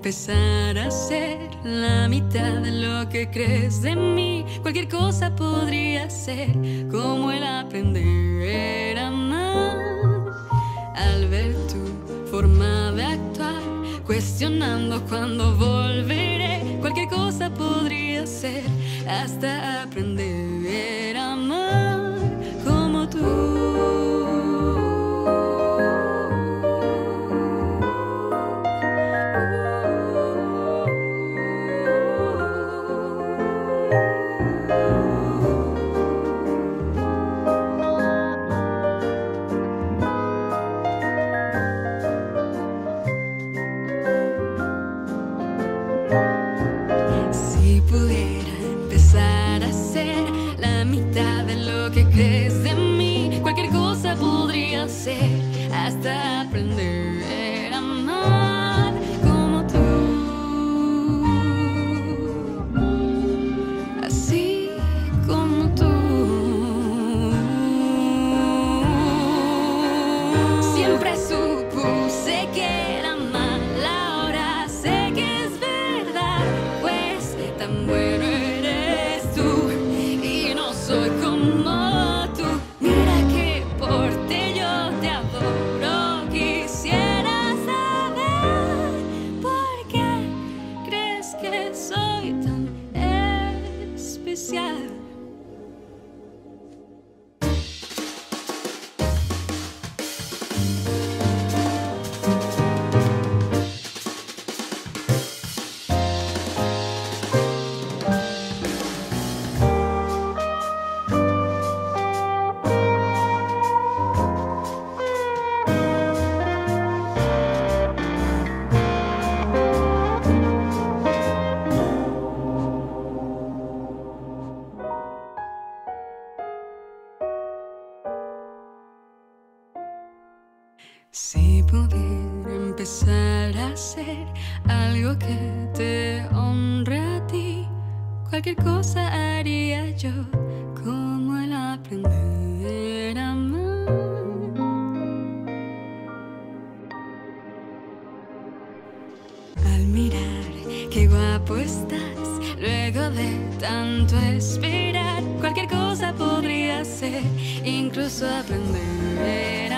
empezar a ser la mitad de lo que crees de mí. Cualquier cosa podría ser como el aprender a amar. Al ver tu forma de actuar, cuestionando cuándo volveré. Cualquier cosa podría ser hasta aprender a amar como tú. Si pudiera empezar a ser la mitad de lo que crees de mí, cualquier cosa podría ser hasta aprender a amar como tú. Así como tú. Siempre supuse que era mala, ahora sé que es verdad, pues tan bueno eres tú y no soy como tú. Mira que por ti yo te adoro. Quisiera saber por qué crees que soy tan especial. Si pudiera empezar a hacer algo que te honre a ti, cualquier cosa haría yo, como el aprender a amar. Al mirar qué guapo estás, luego de tanto esperar, cualquier cosa podría ser, incluso aprender